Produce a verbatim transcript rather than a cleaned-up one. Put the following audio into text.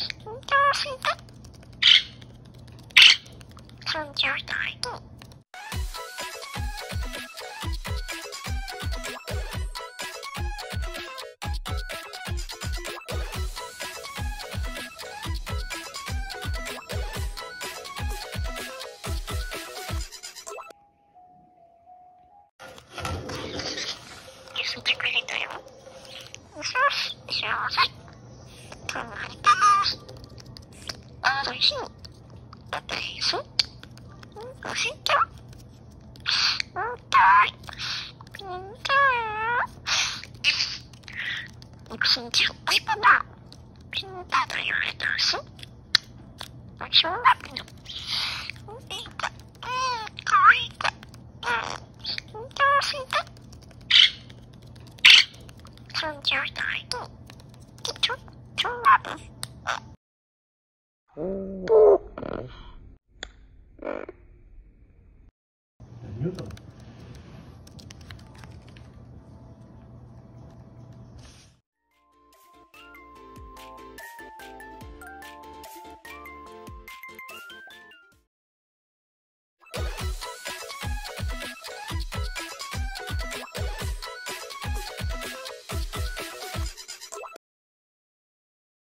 緊張して緊張しているしてくれたよ。そうし、幸せ。考えてます。おいしい。おいしい。おいしい。うんたい。うんたい。一日おいしくな。ピンタと言われたし。おいしゅうなピノ。うん、いいか。うん、かわいいか。うん、緊張して。緊張している。ちょ、ちょわぶ。 何をしたの？